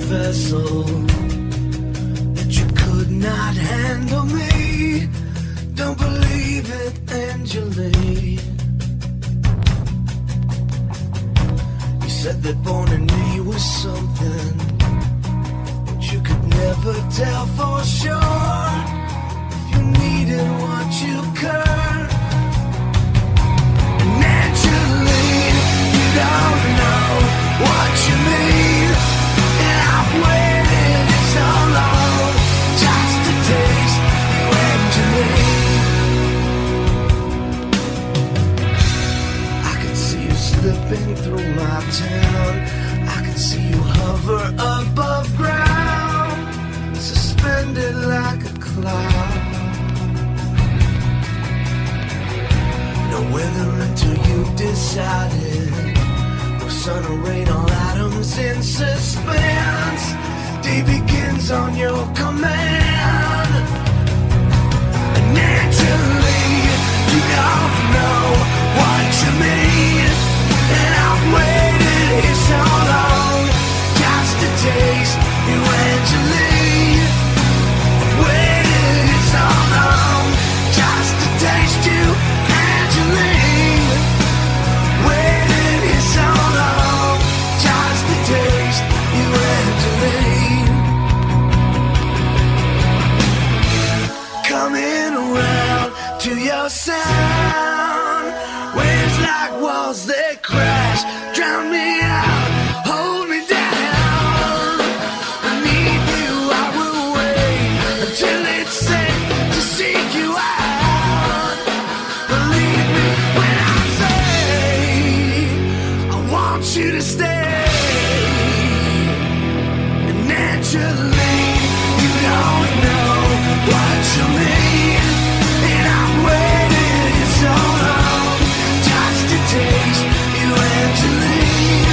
vessel, that you could not handle me. Don't believe it, Angeline. You said that born in me was something that you could never tell for sure. If you needed what you could. And Angeline, you don't know what you mean. And I've waited so long just to taste you, Angeline. I can see you slipping through my town. I can see you hover above ground, suspended like a cloud. No weather until you decided. No sun or rain, all atoms in suspense. Day begins on your command. And naturally, you don't know what you mean. And I've waited here so long just to taste you, Angeline. I've waited here so long just to taste you, Angeline. Waited here so long just to taste you, Angeline. Coming around to your sound. Waves like walls that crash, drown me out, hold me down. Beneath you I will wait until it's safe to seek you out. Believe me when I say I want you to stay. And naturally you don't know what you mean. And I've waited so long just to taste you, Angeline.